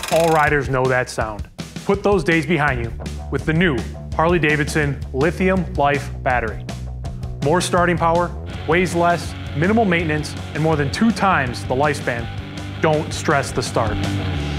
All riders know that sound. Put those days behind you with the new Harley-Davidson Lithium LiFe Battery. More starting power, weighs less, minimal maintenance, and more than 2 times the lifespan. Don't stress the start.